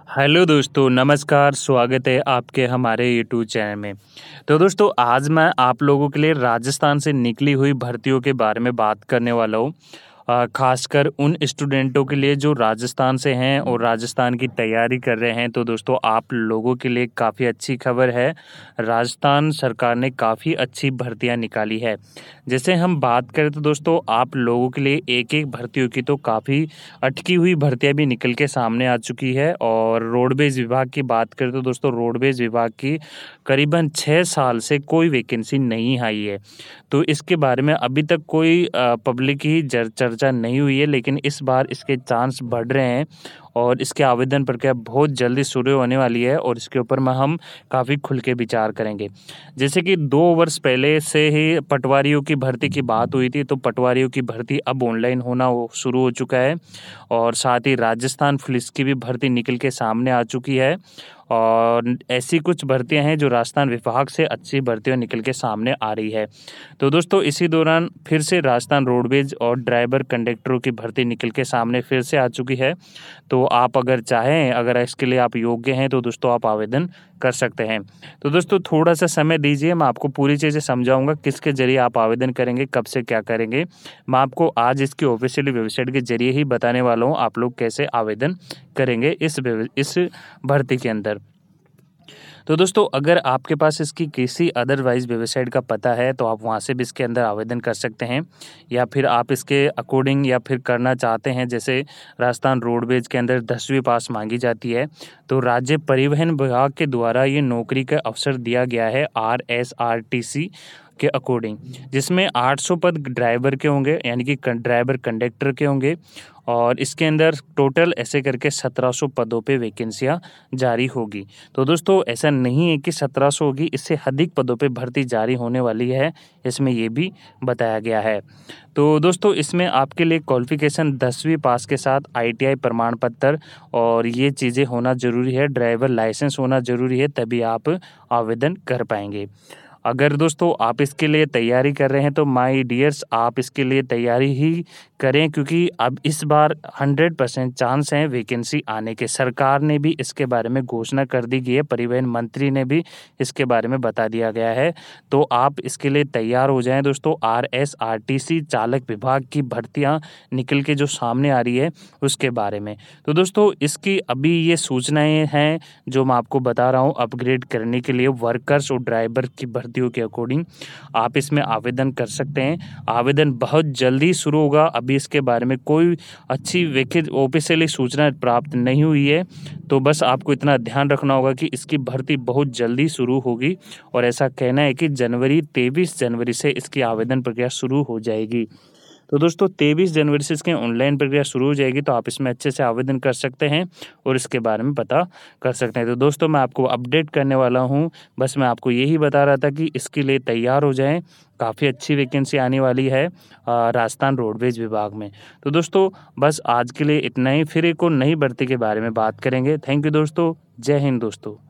Hello दोस्तों, नमस्कार, स्वागत है आपके हमारे यूट्यूब चैनल में। तो दोस्तों आज मैं आप लोगों के लिए राजस्थान से निकली हुई भर्तियों के बारे में बात करने वाला हूँ। खासकर उन स्टूडेंटों के लिए जो राजस्थान से हैं और राजस्थान की तैयारी कर रहे हैं। तो दोस्तों आप लोगों के लिए काफ़ी अच्छी खबर है। राजस्थान सरकार ने काफ़ी अच्छी भर्तियां निकाली है। जैसे हम बात करें तो दोस्तों आप लोगों के लिए एक एक भर्तियों की तो काफ़ी अटकी हुई भर्तियां भी निकल के सामने आ चुकी है। और रोडवेज विभाग की बात करें तो दोस्तों रोडवेज विभाग की करीबन 6 साल से कोई वैकेंसी नहीं आई है। तो इसके बारे में अभी तक कोई पब्लिक ही चर्चा नहीं हुई है, लेकिन इस बार इसके चांस बढ़ रहे हैं और इसके आवेदन प्रक्रिया बहुत जल्दी शुरू होने वाली है और इसके ऊपर में हम काफ़ी खुल के विचार करेंगे। जैसे कि 2 वर्ष पहले से ही पटवारियों की भर्ती की बात हुई थी, तो पटवारियों की भर्ती अब ऑनलाइन होना शुरू हो चुका है और साथ ही राजस्थान पुलिस की भी भर्ती निकल के सामने आ चुकी है। और ऐसी कुछ भर्तियां हैं जो राजस्थान विभाग से अच्छी भर्तियां निकल के सामने आ रही है। तो दोस्तों इसी दौरान फिर से राजस्थान रोडवेज और ड्राइवर कंडक्टरों की भर्ती निकल के सामने फिर से आ चुकी है। तो आप अगर चाहें, अगर इसके लिए आप योग्य हैं तो दोस्तों आप आवेदन कर सकते हैं। तो दोस्तों थोड़ा सा समय दीजिए, मैं आपको पूरी चीज़ें समझाऊंगा किसके जरिए आप आवेदन करेंगे, कब से क्या करेंगे। मैं आपको आज इसकी ऑफिशियली वेबसाइट के जरिए ही बताने वाला हूँ आप लोग कैसे आवेदन करेंगे इस भर्ती के अंदर। तो दोस्तों अगर आपके पास इसकी किसी अदरवाइज वेबसाइट का पता है तो आप वहाँ से भी इसके अंदर आवेदन कर सकते हैं, या फिर आप इसके अकॉर्डिंग या फिर करना चाहते हैं। जैसे राजस्थान रोडवेज के अंदर 10वीं पास मांगी जाती है, तो राज्य परिवहन विभाग के द्वारा ये नौकरी का अवसर दिया गया है RSRTC के अकॉर्डिंग, जिसमें 800 पद ड्राइवर के होंगे, यानी कि ड्राइवर कंडक्टर के होंगे। और इसके अंदर टोटल ऐसे करके 1700 पदों पे वैकेंसियां जारी होगी। तो दोस्तों ऐसा नहीं है कि 1700 होगी, इससे अधिक पदों पे भर्ती जारी होने वाली है, इसमें ये भी बताया गया है। तो दोस्तों इसमें आपके लिए क्वालिफिकेशन 10वीं पास के साथ ITI प्रमाण पत्र और ये चीज़ें होना ज़रूरी है, ड्राइवर लाइसेंस होना ज़रूरी है, तभी आप आवेदन कर पाएंगे। अगर दोस्तों आप इसके लिए तैयारी कर रहे हैं तो माय डियर्स आप इसके लिए तैयारी ही करें, क्योंकि अब इस बार 100% चांस हैं वैकेंसी आने के। सरकार ने भी इसके बारे में घोषणा कर दी गई है, परिवहन मंत्री ने भी इसके बारे में बता दिया गया है। तो आप इसके लिए तैयार हो जाएं दोस्तों। RSRTC चालक विभाग की भर्तियां निकल के जो सामने आ रही है उसके बारे में। तो दोस्तों इसकी अभी ये सूचनाएं हैं जो मैं आपको बता रहा हूँ अपग्रेड करने के लिए वर्कर्स और ड्राइवर की भर्तियों के अकॉर्डिंग आप इसमें आवेदन कर सकते हैं। आवेदन बहुत जल्दी शुरू होगा। अभी इसके बारे में कोई अच्छी ऑफिशियली सूचना प्राप्त नहीं हुई है, तो बस आपको इतना ध्यान रखना होगा कि इसकी भर्ती बहुत जल्दी शुरू होगी। और ऐसा कहना है कि 23 जनवरी से इसकी आवेदन प्रक्रिया शुरू हो जाएगी। तो दोस्तों 23 जनवरी से इसकी ऑनलाइन प्रक्रिया शुरू हो जाएगी, तो आप इसमें अच्छे से आवेदन कर सकते हैं और इसके बारे में पता कर सकते हैं। तो दोस्तों मैं आपको अपडेट करने वाला हूँ, बस मैं आपको यही बता रहा था कि इसके लिए तैयार हो जाएं। काफ़ी अच्छी वैकेंसी आने वाली है राजस्थान रोडवेज विभाग में। तो दोस्तों बस आज के लिए इतना ही, फिर एक और नई भर्ती के बारे में बात करेंगे। थैंक यू दोस्तों, जय हिंद दोस्तों।